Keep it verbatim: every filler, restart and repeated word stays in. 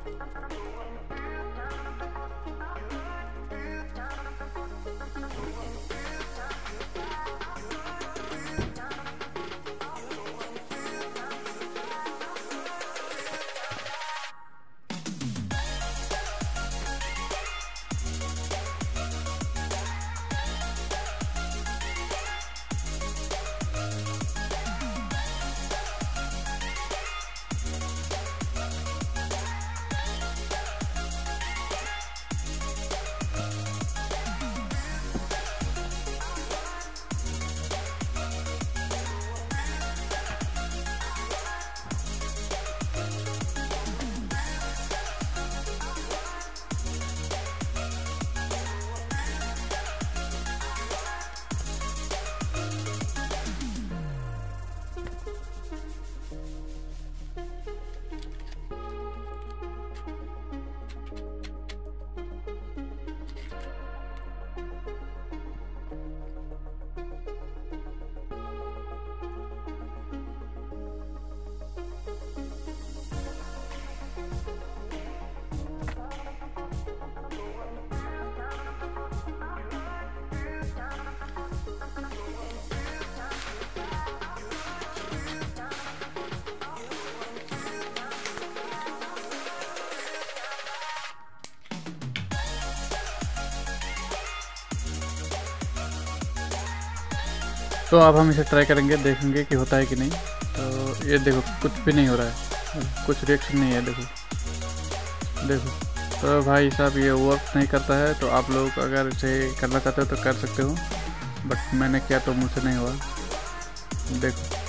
तो अब हम इसे ट्राई करेंगे, देखेंगे कि होता है कि नहीं। तो ये देखो कुछ भी नहीं हो रहा है, कुछ रिएक्शन नहीं है। देखो देखो तो भाई साहब ये वर्क नहीं करता है। तो आप लोग अगर इसे करना चाहते हो तो कर सकते हो, बट मैंने किया तो मुझसे नहीं हुआ। देखो